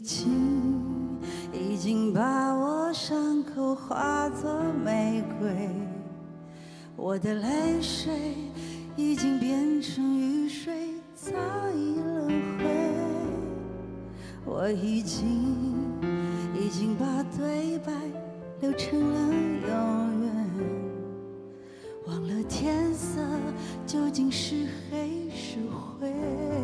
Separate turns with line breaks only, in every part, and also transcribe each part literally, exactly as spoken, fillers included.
经已经把我伤口化作玫瑰，我的泪水已经变成雨水，早已轮回。我已经已经把对白留成了永远，忘了天色究竟是黑是灰。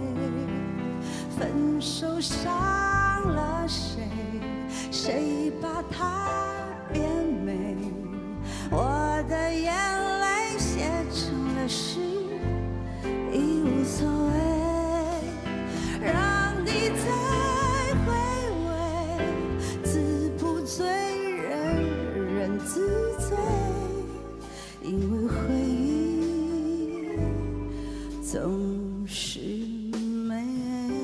分手伤了谁？谁把它变美？我的眼泪写成了诗，已无所谓。让你再回味，字不醉人人自醉，因为回忆总是美。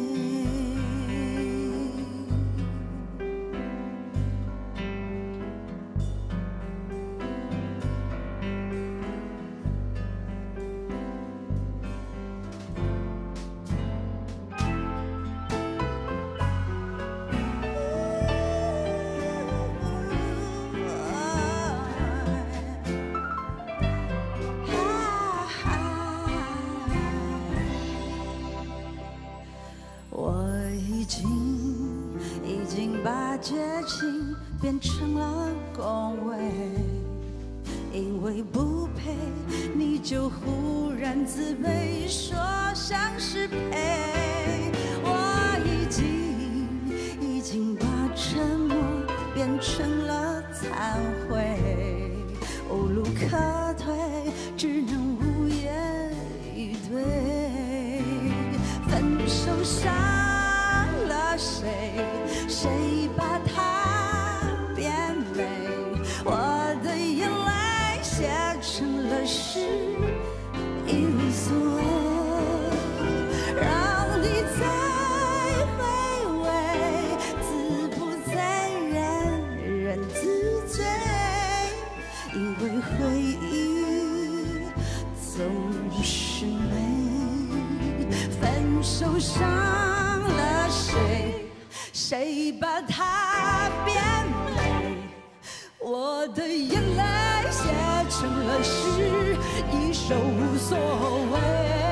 我已经已经把绝情变成了恭维，因为不配你就忽然自卑，说像是配。我已经已经把沉默变成了忏悔，无路可退，只能无言以对。分手伤了谁？谁把它变美？我的眼泪写成了诗，已无所谓。让你再回味，字不醉人人自醉，因为回忆总是美。分手伤了谁？谁把它变美？我的眼泪写成了诗，一首无所谓。